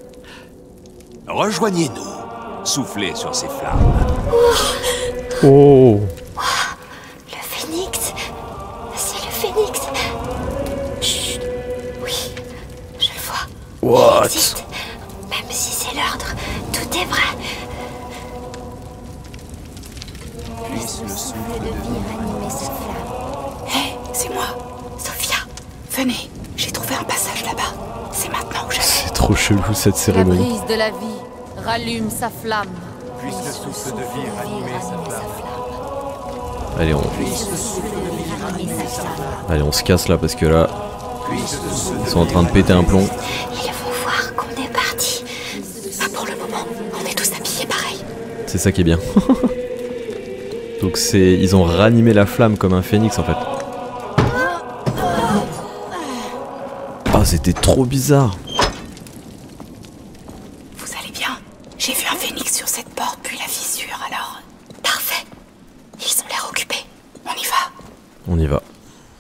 Rejoignez-nous. Soufflez sur ces flammes. Oh. Le phénix. C'est le phénix. Chut. Oui, je le vois. What? Il existe. Même si c'est l'ordre, tout est vrai. Puisse le souffle de vie ranimer sa flamme. Hé, c'est moi, Sophia. Venez, j'ai trouvé un passage là-bas. C'est maintenant ou jamais. C'est trop chelou cette La cérémonie. brise de la vie rallume sa flamme. Puisse le souffle de vie ranimer sa flamme. Allez, on... Allez, on se casse là parce que là, ils sont en train de péter un plomb. Ils vont voir qu'on est parti. Pas pour le moment, on est tous habillés pareil. C'est ça qui est bien. Donc c'est, ils ont ranimé la flamme comme un phénix en fait. Ah, c'était trop bizarre. Vous allez bien? J'ai vu un phénix sur cette porte puis la fissure alors. Parfait. Ils ont l'air occupés. On y va. On y va.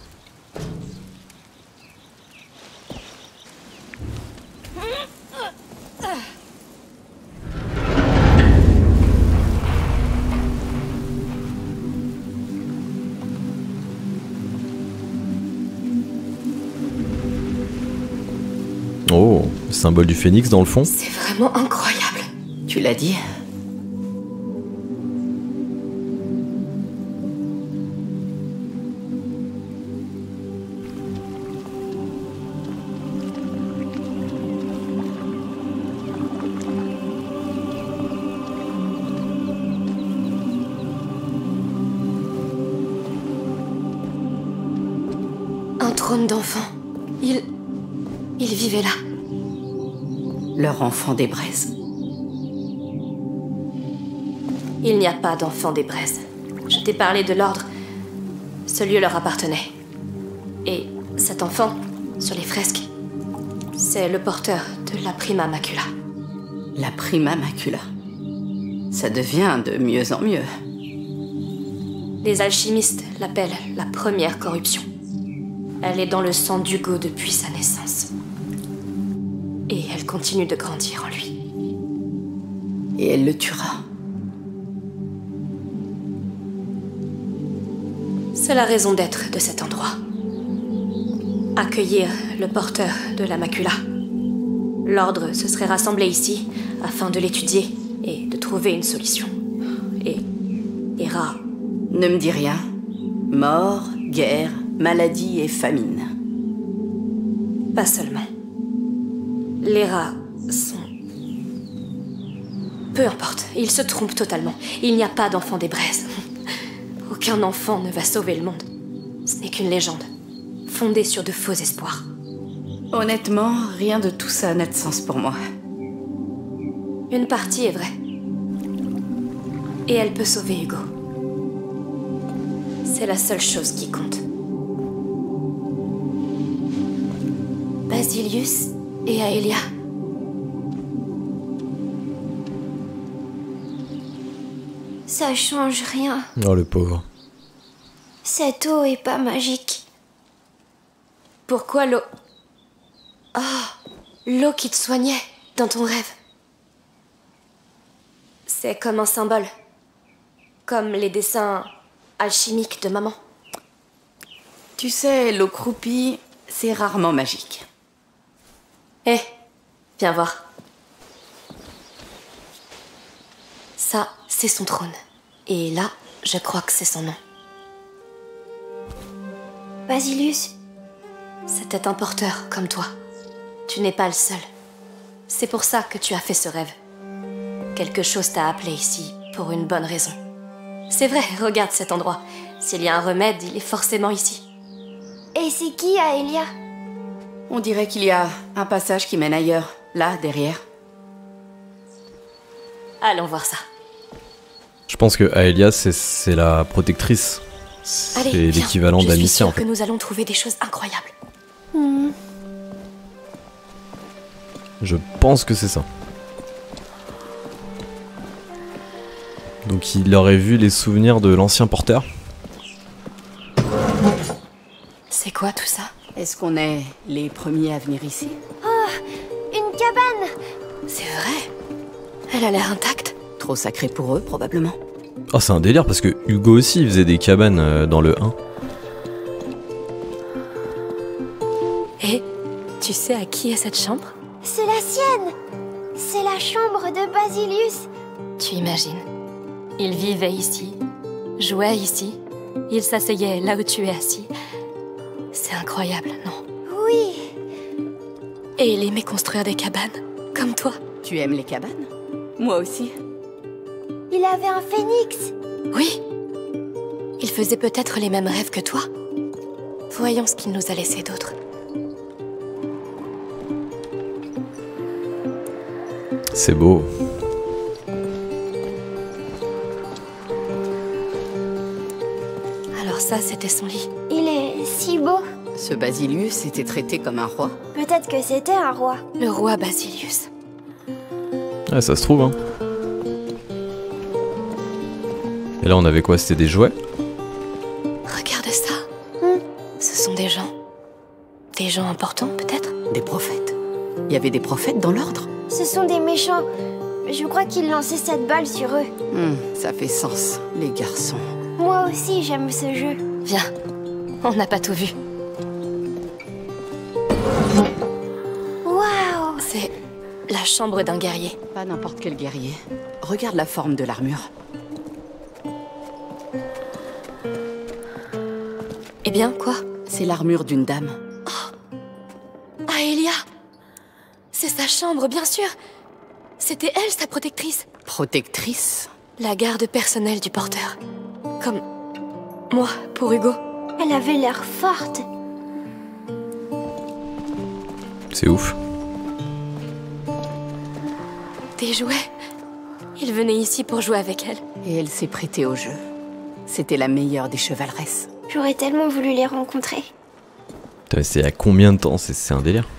Oh, le symbole du phénix dans le fond. C'est vraiment incroyable. Tu l'as dit? Un trône d'enfant. Il... Il vivait là. Leur enfant des braises. Il n'y a pas d'enfant des braises. Je t'ai parlé de l'ordre. Ce lieu leur appartenait. Et cet enfant, sur les fresques, c'est le porteur de la Prima Macula. La Prima Macula. Ça devient de mieux en mieux. Les alchimistes l'appellent la première corruption. Elle est dans le sang d'Hugo depuis sa naissance. Et elle continue de grandir en lui. Et elle le tuera. C'est la raison d'être de cet endroit. Accueillir le porteur de la macula. L'ordre se serait rassemblé ici afin de l'étudier et de trouver une solution. Et... Hera... Ne me dis rien. Mort, guerre, maladie et famine. Pas seulement. Les rats sont... Peu importe, ils se trompent totalement. Il n'y a pas d'enfant des braises. Aucun enfant ne va sauver le monde. Ce n'est qu'une légende, fondée sur de faux espoirs. Honnêtement, rien de tout ça n'a de sens pour moi. Une partie est vraie. Et elle peut sauver Hugo. C'est la seule chose qui compte. Basilius et Aelia. Ça change rien. Oh le pauvre. Cette eau est pas magique. Pourquoi l'eau... Oh, l'eau qui te soignait dans ton rêve. C'est comme un symbole. Comme les dessins alchimiques de maman. Tu sais, l'eau croupie, c'est rarement magique. Hé, viens voir. Ça, c'est son trône. Et là, je crois que c'est son nom. Basilius? C'était un porteur comme toi. Tu n'es pas le seul. C'est pour ça que tu as fait ce rêve. Quelque chose t'a appelé ici, pour une bonne raison. C'est vrai, regarde cet endroit. S'il y a un remède, il est forcément ici. Et c'est qui, Aelia? On dirait qu'il y a un passage qui mène ailleurs, là, derrière. Allons voir ça. Je pense que Aelia, c'est la protectrice. C'est l'équivalent d'Amicia en fait. Je suis sûre que nous allons trouver des choses incroyables. Hmm. Je pense que c'est ça. Donc il aurait vu les souvenirs de l'ancien porteur. C'est quoi tout ça? Est-ce qu'on est les premiers à venir ici? Oh, une cabane! C'est vrai? Elle a l'air intacte. Trop sacré pour eux, probablement. Oh, c'est un délire parce que Hugo aussi il faisait des cabanes euh, dans le un. Et tu sais à qui est cette chambre? C'est la sienne. C'est la chambre de Basilius. Tu imagines? Il vivait ici, jouait ici, il s'asseyait là où tu es assis. C'est incroyable, non? Oui. Et il aimait construire des cabanes, comme toi. Tu aimes les cabanes? Moi aussi. Il avait un phénix. Oui. Il faisait peut-être les mêmes rêves que toi. Voyons ce qu'il nous a laissé d'autre. C'est beau. Alors ça, c'était son lit. Il est si beau. Ce Basilius était traité comme un roi. Peut-être que c'était un roi. Le roi Basilius. Ouais, ça se trouve, hein. Et là, on avait quoi? C'était des jouets? Regarde ça. Hmm. Ce sont des gens. Des gens importants, peut-être? Des prophètes. Il y avait des prophètes dans l'ordre. Ce sont des méchants. Je crois qu'ils lançaient cette balle sur eux. Hmm, ça fait sens, les garçons. Moi aussi, j'aime ce jeu. Viens, on n'a pas tout vu. Waouh! C'est la chambre d'un guerrier. Pas n'importe quel guerrier. Regarde la forme de l'armure. Eh bien, quoi? C'est l'armure d'une dame. Oh! Aelia! C'est sa chambre, bien sûr! C'était elle, sa protectrice. Protectrice? La garde personnelle du porteur. Comme moi, pour Hugo. Elle avait l'air forte. C'est ouf. Des jouets. Il venait ici pour jouer avec elle. Et elle s'est prêtée au jeu. C'était la meilleure des chevaleresses. J'aurais tellement voulu les rencontrer. Putain, c'est il y a combien de temps? C'est un délire.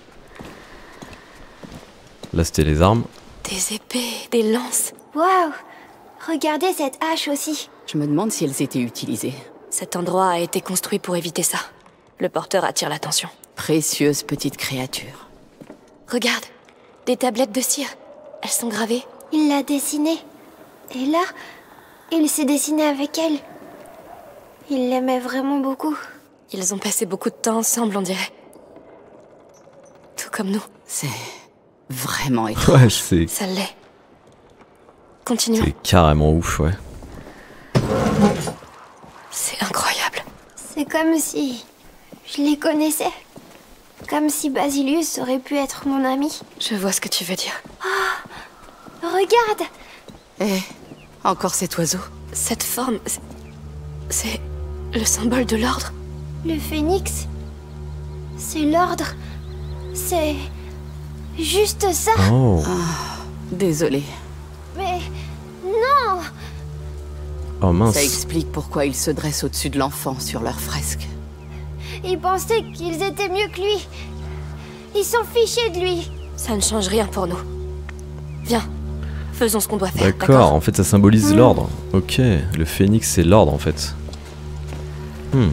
Là, c'était les armes. Des épées, des lances. Waouh! Regardez cette hache aussi. Je me demande si elles étaient utilisées. Cet endroit a été construit pour éviter ça. Le porteur attire l'attention. Précieuse petite créature. Regarde, des tablettes de cire. Elles sont gravées. Il l'a dessinée. Et là, il s'est dessiné avec elle. Il l'aimait vraiment beaucoup. Ils ont passé beaucoup de temps ensemble, on dirait. Tout comme nous. C'est vraiment étrange. Ouais, c'est... Ça l'est. Continuons. C'est carrément ouf, ouais. C'est incroyable. C'est comme si je les connaissais. Comme si Basilius aurait pu être mon ami. Je vois ce que tu veux dire. Oh, regarde! Eh, encore cet oiseau. Cette forme, c'est le symbole de l'ordre. Le phénix, c'est l'ordre. C'est juste ça. Oh. Ah, désolé. Mais non! Oh mince. Ça explique pourquoi ils se dressent au-dessus de l'enfant sur leur fresque. Ils pensaient qu'ils étaient mieux que lui. Ils s'en fichaient de lui. Ça ne change rien pour nous. Viens, faisons ce qu'on doit faire. D'accord, en fait ça symbolise mmh. l'ordre. Ok, le phénix c'est l'ordre en fait. Hmm.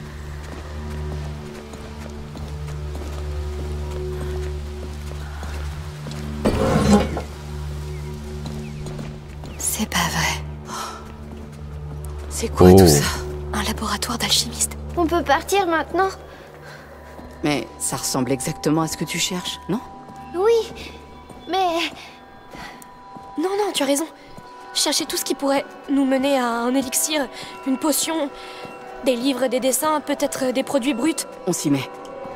C'est pas vrai. C'est quoi oh. tout ça? Un laboratoire d'alchimiste. On peut partir maintenant? Mais ça ressemble exactement à ce que tu cherches, non? Oui, mais... Non, non, tu as raison. Chercher tout ce qui pourrait nous mener à un élixir, une potion, des livres, des dessins, peut-être des produits bruts. On s'y met.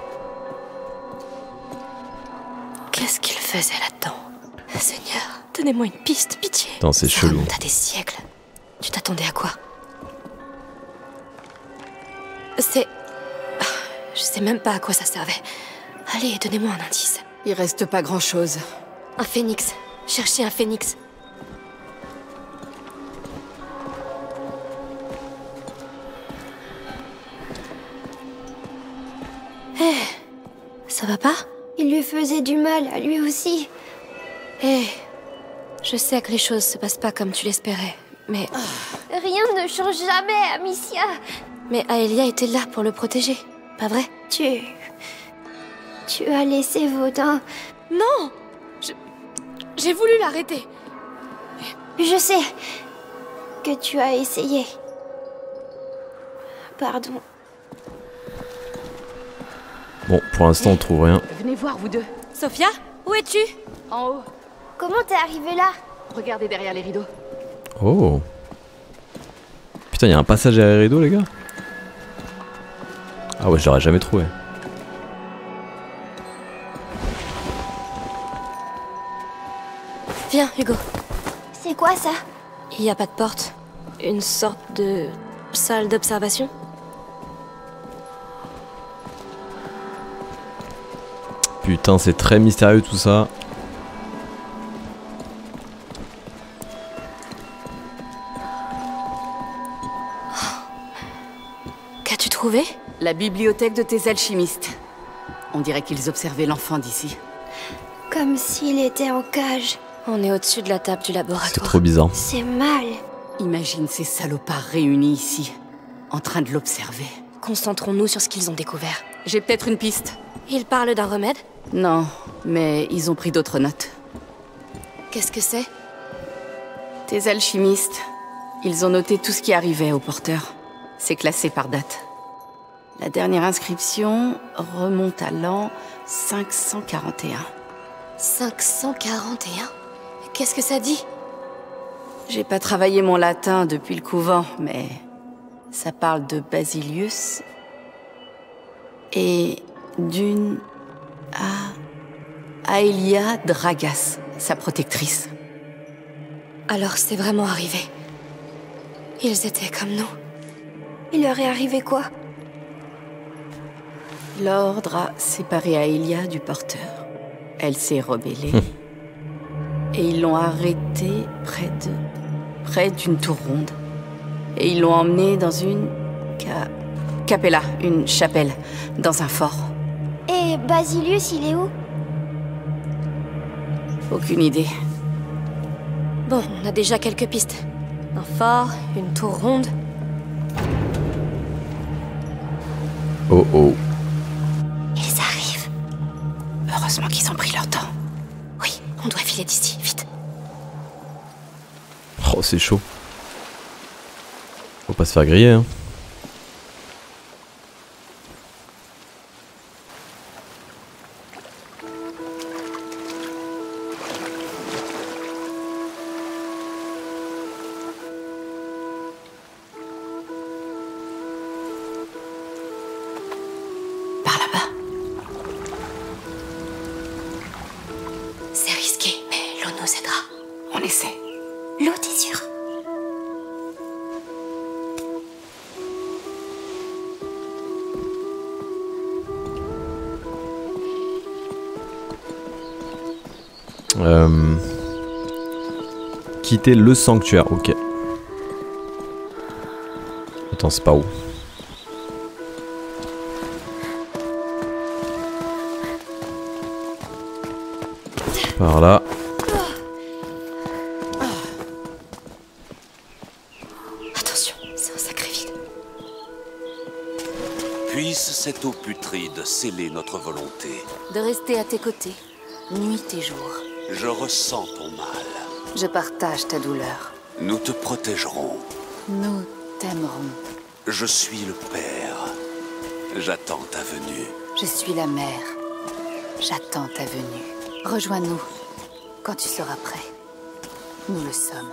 Qu'est-ce qu'il faisait là-dedans? Seigneur, donnez-moi une piste, pitié. Non, c'est chelou. Ça remonte à des siècles. Tu t'attendais à quoi? C'est... Je sais même pas à quoi ça servait. Allez, donnez-moi un indice. Il reste pas grand-chose. Un phénix. Cherchez un phénix. Hé, hey, ça va pas? Il lui faisait du mal à lui aussi. Hé, hey, je sais que les choses se passent pas comme tu l'espérais, mais... Rien ne change jamais, Amicia. Mais Aelia était là pour le protéger, pas vrai? Tu... Tu as laissé Vaudin... Non! Je... J'ai voulu l'arrêter. Je sais que tu as essayé. Pardon. Bon, pour l'instant on trouve rien. Venez voir, vous deux. Sophia, où es-tu? En haut. Comment t'es arrivée là? Regardez derrière les rideaux. Oh. Putain, y'a un passage derrière les rideaux, les gars. Ah ouais, je l'aurais jamais trouvé. Viens, Hugo. C'est quoi ça? Il n'y a pas de porte. Une sorte de salle d'observation. Putain, c'est très mystérieux tout ça. Qu'as-tu trouvé? La bibliothèque de tes alchimistes. On dirait qu'ils observaient l'enfant d'ici. Comme s'il était en cage. On est au-dessus de la table du laboratoire. C'est trop bizarre. C'est mal. Imagine ces salopards réunis ici, en train de l'observer. Concentrons-nous sur ce qu'ils ont découvert. J'ai peut-être une piste. Ils parlent d'un remède? Non, mais ils ont pris d'autres notes. Qu'est-ce que c'est? Tes alchimistes, ils ont noté tout ce qui arrivait au porteur. C'est classé par date. La dernière inscription remonte à l'an cinq cent quarante et un. cinq cent quarante et un? Qu'est-ce que ça dit? J'ai pas travaillé mon latin depuis le couvent, mais ça parle de Basilius et d'une à Aelia Dragas, sa protectrice. Alors c'est vraiment arrivé. Ils étaient comme nous. Il leur est arrivé quoi? L'ordre a séparé Aelia du porteur. Elle s'est rebellée. Et ils l'ont arrêtée près de... près d'une tour ronde. Et ils l'ont emmenée dans une... Ca... capella, une chapelle, dans un fort. Et Basilius, il est où? Aucune idée. Bon, on a déjà quelques pistes. Un phare, une tour ronde. Oh oh. Ils arrivent. Heureusement qu'ils ont pris leur temps. Oui, on doit filer d'ici, vite. Oh, c'est chaud. Faut pas se faire griller, hein. Par là-bas. C'est risqué, mais l'eau nous aidera. On essaie. L'eau, t'es sûre? Euh... Quitter le sanctuaire, ok. Attends, c'est pas où? Par là. Attention, c'est un sacré vide. Puisse cette eau putride sceller notre volonté. De rester à tes côtés, nuit et jour. Je ressens ton mal. Je partage ta douleur. Nous te protégerons. Nous t'aimerons. Je suis le père. J'attends ta venue. Je suis la mère. J'attends ta venue. Rejoins-nous quand tu seras prêt. Nous le sommes.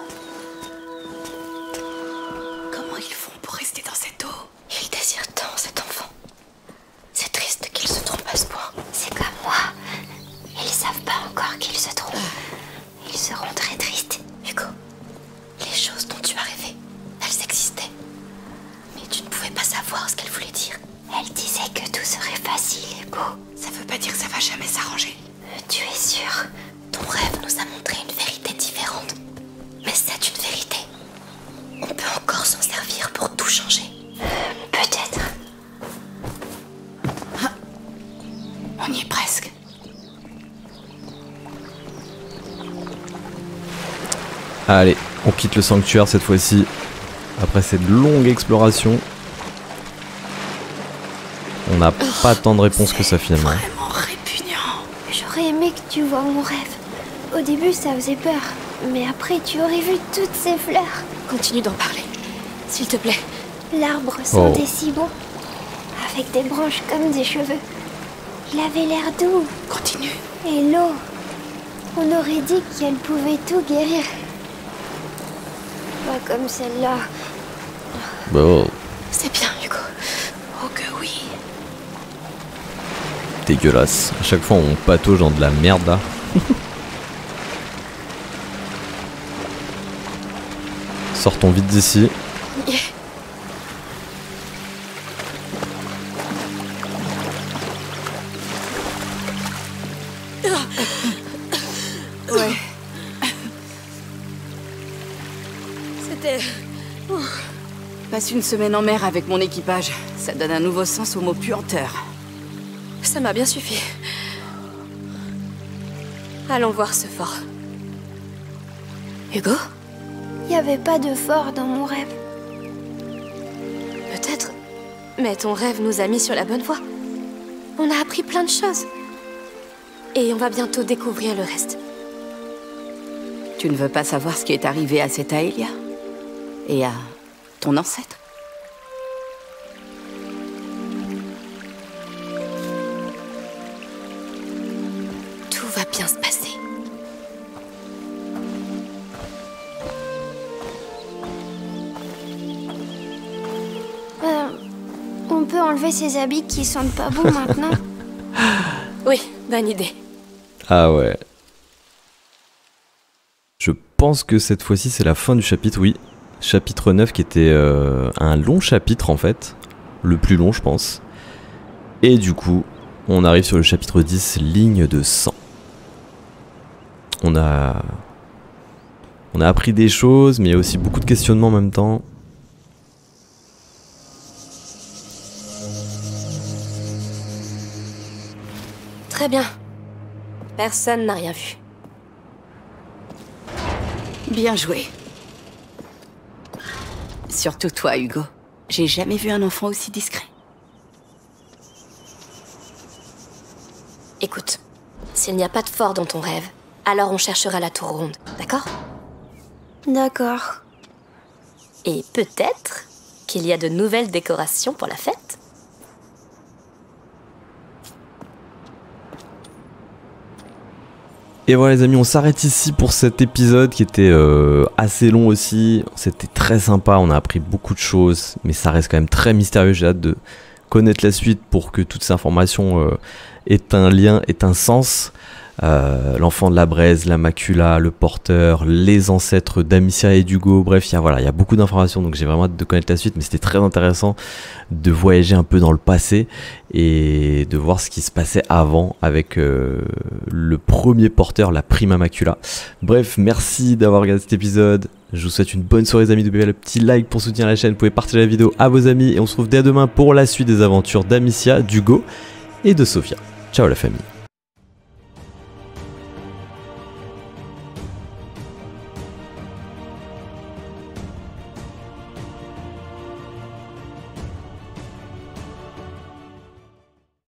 Comment ils font pour rester dans cette eau? Ils désirent tant cet enfant. C'est triste qu'ils se trompent à ce point. C'est comme moi. Ils savent pas encore qu'ils se trompent. Ils seront très tristes. Hugo, les choses dont tu as rêvé, elles existaient. Mais tu ne pouvais pas savoir ce qu'elles voulaient dire. Elle disait que tout serait facile et beau. Ça veut pas dire que ça va jamais s'arranger. Tu es sûre? Ton rêve nous a montré une vérité différente. Mais c'est une vérité. On peut encore s'en servir pour tout changer. Peut-être. On y est presque. Allez, on quitte le sanctuaire cette fois-ci. Après cette longue exploration. On n'a pas tant de réponses que ça finalement. Vraiment répugnant. J'aurais aimé que tu vois mon rêve. Au début, ça faisait peur. Mais après, tu aurais vu toutes ces fleurs. Continue d'en parler, s'il te plaît. L'arbre sentait Oh. si bon. Avec des branches comme des cheveux. Il avait l'air doux. Continue. Et l'eau, on aurait dit qu'elle pouvait tout guérir. Pas comme celle-là. Bon. C'est bien, Hugo. Oh que oui. Dégueulasse. À chaque fois, on patauge dans de la merde là. Sortons vite d'ici. Yeah. Ouais. C'était... Passe une semaine en mer avec mon équipage. Ça donne un nouveau sens au mot puanteur. Ça m'a bien suffi. Allons voir ce fort. Hugo? Il n'y avait pas de fort dans mon rêve. Peut-être. Mais ton rêve nous a mis sur la bonne voie. On a appris plein de choses. Et on va bientôt découvrir le reste. Tu ne veux pas savoir ce qui est arrivé à cette Aelia? Et à ton ancêtre? Tout va bien se passer. Euh, on peut enlever ces habits qui sentent pas bon maintenant? Oui, bonne idée. Ah ouais. Je pense que cette fois-ci c'est la fin du chapitre, oui. Chapitre neuf qui était euh, un long chapitre en fait. Le plus long je pense. Et du coup, on arrive sur le chapitre dix, ligne de sang. On a... On a appris des choses, mais il y a aussi beaucoup de questionnements en même temps. Très bien. Personne n'a rien vu. Bien joué. Surtout toi, Hugo. J'ai jamais vu un enfant aussi discret. Écoute, s'il n'y a pas de fort dans ton rêve, alors on cherchera la tour ronde, d'accord? D'accord. Et peut-être qu'il y a de nouvelles décorations pour la fête? Et voilà les amis, on s'arrête ici pour cet épisode qui était euh, assez long aussi. C'était très sympa, on a appris beaucoup de choses, mais ça reste quand même très mystérieux. J'ai hâte de connaître la suite pour que toutes ces informations euh, aient un lien, aient un sens. Euh, l'enfant de la braise, la macula, le porteur, les ancêtres d'Amicia et d'Hugo, bref, il y a, voilà, il y a beaucoup d'informations, donc j'ai vraiment hâte de connaître la suite, mais c'était très intéressant de voyager un peu dans le passé et de voir ce qui se passait avant avec euh, le premier porteur, la prima macula. Bref, merci d'avoir regardé cet épisode, je vous souhaite une bonne soirée les amis, n'oubliez pas le petit like pour soutenir la chaîne, vous pouvez partager la vidéo à vos amis et on se retrouve dès demain pour la suite des aventures d'Amicia, d'Hugo et de Sophia. Ciao la famille.